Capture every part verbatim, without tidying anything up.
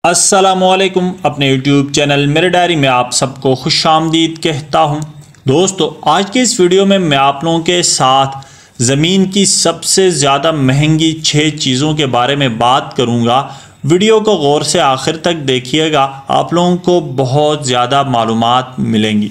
अस्सलामुअलैकुम। अपने YouTube channel मेरे डायरी में आप सबको खुशामदीद कहता हूं। दोस्तों, आज के इस वीडियो में मैं आप लोगों के साथ ज़मीन की सबसे ज़्यादा महंगी छः चीज़ों के बारे में बात करूंगा। वीडियो को गौर से आखिर तक देखिएगा, आप लोगों को बहुत ज़्यादा मालूमात मिलेंगी।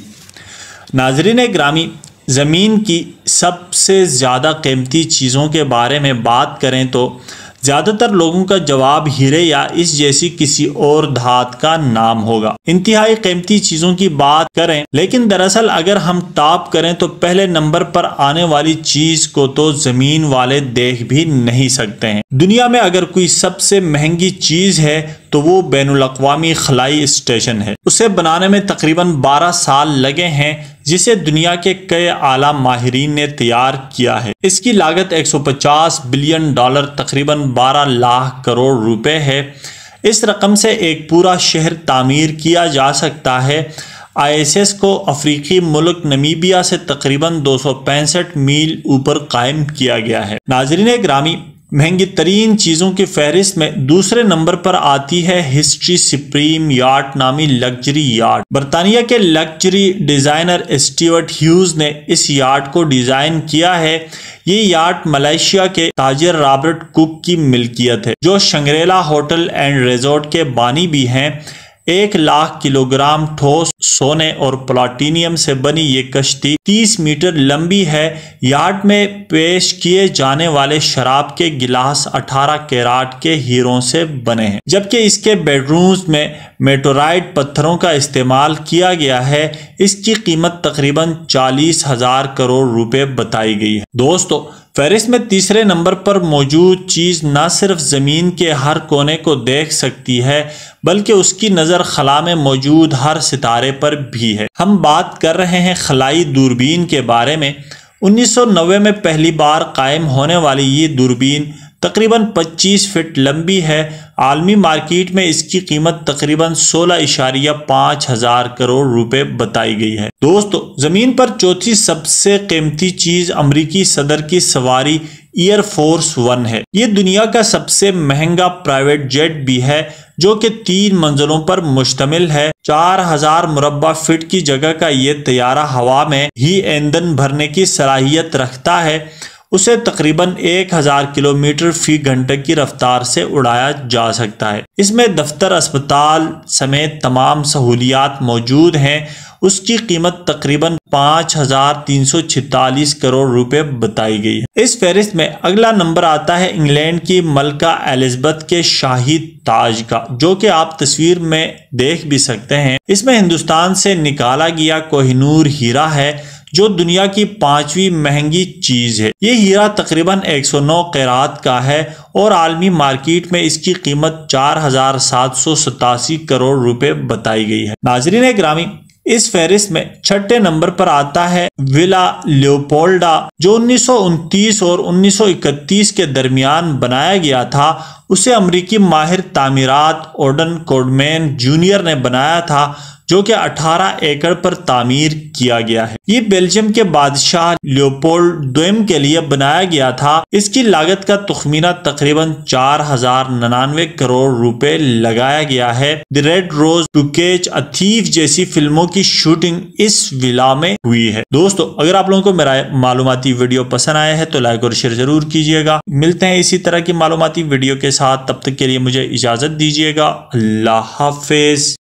नाज़रीन ग्रामी, ज़मीन की सबसे ज़्यादा कीमती चीज़ों के बारे में बात करें तो ज़्यादातर लोगों का जवाब हीरे या इस जैसी किसी और धात का नाम होगा। इंतहाई कीमती चीज़ों की बात करें, लेकिन दरअसल अगर हम टॉप करें तो पहले नंबर पर आने वाली चीज़ को तो ज़मीन वाले देख भी नहीं सकते हैं। दुनिया में अगर कोई सबसे महंगी चीज़ है तो वो बैनुल अक़वामी खलाई स्टेशन है। उसे बनाने में तकरीबन बारह साल लगे हैं, जिसे दुनिया के कई आला माहिरीन ने तैयार किया है। इसकी लागत एक सौ पचास बिलियन डॉलर तकरीबन बारह लाख करोड़ रुपए है। इस रकम से एक पूरा शहर तामीर किया जा सकता है। आई एस एस को अफ्रीकी मुल्क नमीबिया से तकरीबन दो सौ पैंसठ मील ऊपर कायम किया गया है। नाज़रीन ग्रामी, महंगी तरीन चीज़ों की फहरिस्त में दूसरे नंबर पर आती है हिस्ट्री सुप्रीम याट नामी लग्जरी याट। बरतानिया के लग्जरी डिज़ाइनर स्टीवर्ट ह्यूज ने इस याट को डिज़ाइन किया है। ये याट मलेशिया के ताजिर रॉबर्ट कुक की मिल्कियत है, जो शंग्रेला होटल एंड रिजॉर्ट के बानी भी हैं। एक लाख किलोग्राम ठोस सोने और प्लाटिनियम से बनी ये कश्ती तीस मीटर लंबी है। यार्ड में पेश किए जाने वाले शराब के गिलास अठारह कैराट के हीरों से बने हैं, जबकि इसके बेडरूम्स में मेटोराइट पत्थरों का इस्तेमाल किया गया है। इसकी कीमत तकरीबन चालीस हजार करोड़ रुपए बताई गई है। दोस्तों, फहरिस्त में तीसरे नंबर पर मौजूद चीज़ न सिर्फ ज़मीन के हर कोने को देख सकती है, बल्कि उसकी नज़र खला में मौजूद हर सितारे पर भी है। हम बात कर रहे हैं खलाई दूरबीन के बारे में। उन्नीस सौ नब्बे में पहली बार कायम होने वाली ये दूरबीन तकरीबन पच्चीस फीट लंबी है। आलमी मार्केट में इसकी कीमत तकरीबन सोलह इशारिया पाँच हजार करोड़ रुपए बताई गई है। दोस्तों, जमीन पर चौथी सबसे कीमती चीज अमेरिकी सदर की सवारी एयर फोर्स वन है। ये दुनिया का सबसे महंगा प्राइवेट जेट भी है, जो कि तीन मंजिलों पर मुश्तमिल है। चार हजार मुरब्बा फीट की जगह का ये तैयारा हवा में ही ईंधन भरने की सलाहियत रखता है। उसे तकरीबन एक हजार किलोमीटर फी घंटे की रफ्तार से उड़ाया जा सकता है। इसमें दफ्तर, अस्पताल समेत तमाम सहूलियात मौजूद हैं। उसकी कीमत तकरीबन पाँच हजार तीन सौ छितालीस करोड़ रुपए बताई गई है। इस फहरिस्त में अगला नंबर आता है इंग्लैंड की मलका एलिजाबेथ के शाही ताज का, जो कि आप तस्वीर में देख भी सकते हैं। इसमें हिंदुस्तान से निकाला गया कोहिनूर हीरा है, जो दुनिया की पांचवी महंगी चीज है। ये हीरा तकरीबन एक सौ नौ कैरात का है और आलमी मार्केट में इसकी कीमत चार हजार सात सौ सतासी करोड़ रुपए बताई गई है। नाज़रीन ग्रामी, इस फहरिस्त में छठे नंबर पर आता है विला लियोपोल्डा, जो उन्नीस सौ उनतीस और उन्नीस सौ इकतीस के दरमियान बनाया गया था। उसे अमेरिकी माहिर तामीरात ओडन कोडमैन जूनियर ने बनाया था, जो कि अठारह एकड़ पर तामीर किया गया है। ये बेल्जियम के बादशाह लियोपोल्ड द्वितीय के लिए बनाया गया था। इसकी लागत का तखमीना तकरीबन चार हजार निन्यानवे करोड़ रुपए लगाया गया है। The red rose, to catch a thief जैसी फिल्मों की शूटिंग इस विला में हुई है। दोस्तों, अगर आप लोगों को मेरा मालूमाती वीडियो पसंद आया है तो लाइक और शेयर जरूर कीजिएगा। मिलते हैं इसी तरह की मालूमाती वीडियो के साथ, तब तक के लिए मुझे इजाजत दीजिएगा। अल्लाह हाफिज।